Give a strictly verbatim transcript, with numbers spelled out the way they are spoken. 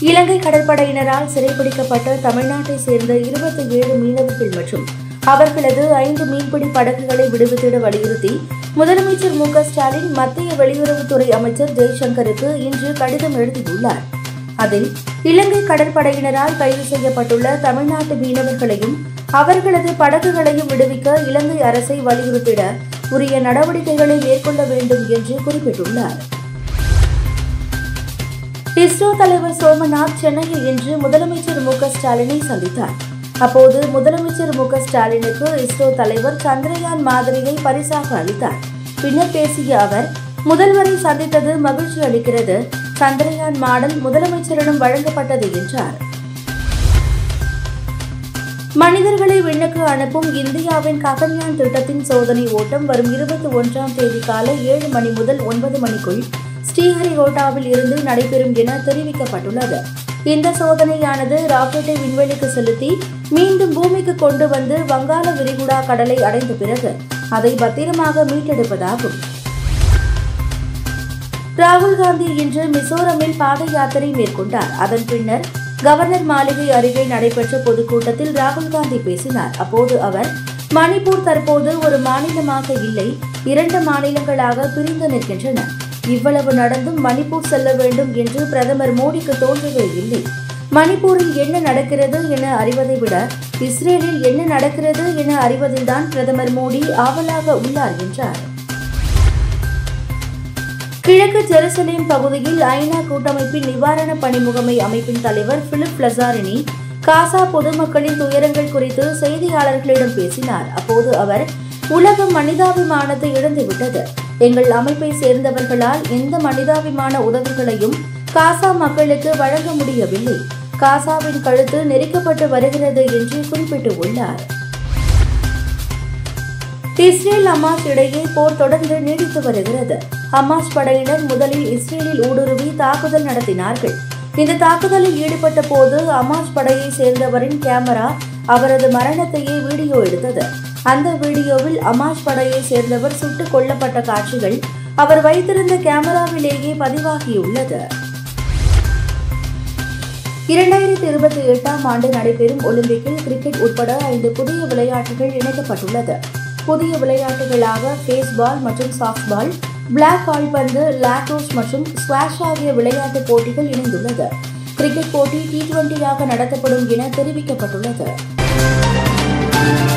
இலங்கை கடற்படையினரால் சிறைப்பிடிக்கப்பட்ட தமிழ்நாட்டை சேர்ந்த இருபத்தி ஏழு மீனவர்கள் மற்றும் அவர்களது ஐந்து மீன்பிடி படகுகளை விடுவித்திட வலியுறுத்தி முதலமைச்சர் மு க ஸ்டாலின் மத்திய வெளியுறவுத்துறை அமைச்சர் ஜெய்சங்கருக்கு இன்று கடிதம் எழுதியுள்ளார். அதில் இலங்கை கடற்படையினரால் கைது செய்யப்பட்டுள்ள தமிழ்நாட்டு மீனவர்களையும் அவர்களது படகுகளையும் விடுவிக்க இலங்கை அரசை வலியுறுத்திட உரிய நடவடிக்கைகளை மேற்கொள்ள வேண்டும் என்று குறிப்பிட்டுள்ளார். இஸ்ரோ தலைவர் சோமநாத் சென்னையில் இன்று முதலமைச்சர் மு க ஸ்டாலினை சந்தித்தார். அப்போது முதலமைச்சர் மு க ஸ்டாலினுக்கு இஸ்ரோ தலைவர் சந்திரயான் மாதிரியை பரிசாக அளித்தார். பின்னர் பேசிய அவர், முதல்வரை சந்தித்தது மகிழ்ச்சி அளிக்கிறது. சந்திரயான் மாடல் முதலமைச்சரிடம் வழங்கப்பட்டது என்றார். மனிதர்களை விண்ணுக்கு அனுப்பும் இந்தியாவின் ககன்யான் திட்டத்தின் சோதனை ஓட்டம் வரும் இருபத்தி ஒன்றாம் தேதி காலை ஏழு மணி முதல் ஒன்பது மணிக்குள் ஸ்ரீஹரிகோட்டாவில் இருந்து நடைபெறும் என தெரிவிக்கப்பட்டுள்ளது. இந்த சோதனையானது ராக்கெட்டை விண்வெளிக்கு செலுத்தி மீண்டும் பூமிக்கு கொண்டு வந்து வங்காள விரிகுடா கடலை அடைந்த பிறகு அதை பத்திரமாக மீட்டெடுப்பதாகும். ராகுல் காந்தி இன்று மிசோரமில் பாத யாத்திரை மேற்கொண்டார். அதன் பின்னர் கவர்னர் மாளிகை அருகே நடைபெற்ற பொதுக்கூட்டத்தில் ராகுல் காந்தி பேசினார். அப்போது அவர், மணிப்பூர் தற்போது ஒரு மாநிலமாக இல்லை, இரண்டு மாநிலங்களாக பிரிந்து நிற்கின்றன. இவ்வளவு நடந்தும் மணிப்பூர் செல்ல வேண்டும் என்று பிரதமர் மோடிக்கு தோன்றவே இல்லை. மணிப்பூரில் என்ன நடக்கிறது என அறிவதை விட இஸ்ரேலில் என்ன நடக்கிறது என அறிவதில்தான் பிரதமர் மோடி ஆவலாக உள்ளார் என்றார். கிழக்கு ஜெருசலேம் பகுதியில் ஐநா கூட்டமைப்பின் நிவாரண பணி முகமை அமைப்பின் தலைவர் பிலிப் லசாரினி காசா பொதுமக்களின் துயரங்கள் குறித்து செய்தியாளர்களிடம் பேசினார். அப்போது அவர், உலகம் மனிதாபிமானத்தை இழந்துவிட்டது. எங்கள் அமைப்பை சேர்ந்தவர்களால் எந்த மனிதாபிமான உதவிகளையும் காசா மக்களுக்கு வழங்க முடியவில்லை. காசாவின் கழுத்து நெரிக்கப்பட்டு வருகிறது என்று குறிப்பிட்டுள்ளார். இஸ்ரேல் ஹமாஸ் இடையே போர் தொடர்ந்து நீடித்து வருகிறது. ஹமாஸ் படையினர் முதலில் இஸ்ரேலில் ஊடுருவி தாக்குதல் நடத்தினார்கள். இந்த தாக்குதலில் ஈடுபட்ட போது ஹமாஸ் படையை சேர்ந்தவரின் கேமரா அவரது மரணத்தையே வீடியோ எடுத்தது. அந்த வீடியோவில் ஹமாஸ் படையை சேர்ந்தவர் சுட்டுக் கொல்லப்பட்ட காட்சிகள் அவர் வைத்திருந்த கேமராவிலேயே பதிவாகியுள்ளது. இரண்டாயிரத்தி இருபத்தி எட்டாம் ஆண்டு நடைபெறும் ஒலிம்பிக்கில் கிரிக்கெட் உட்பட ஐந்து புதிய விளையாட்டுகள் இணைக்கப்பட்டுள்ளது. புதிய விளையாட்டுகளாக பேஸ்பால் மற்றும் சாப்ட்பால், பிளாக் கால்பந்து, லாக்ரோஸ் மற்றும் ஸ்குவாஷ் ஆகிய விளையாட்டுப் போட்டிகள் இணைந்துள்ளது. கிரிக்கெட் போட்டி டி டுவெண்டியாக நடத்தப்படும் என தெரிவிக்கப்பட்டுள்ளது.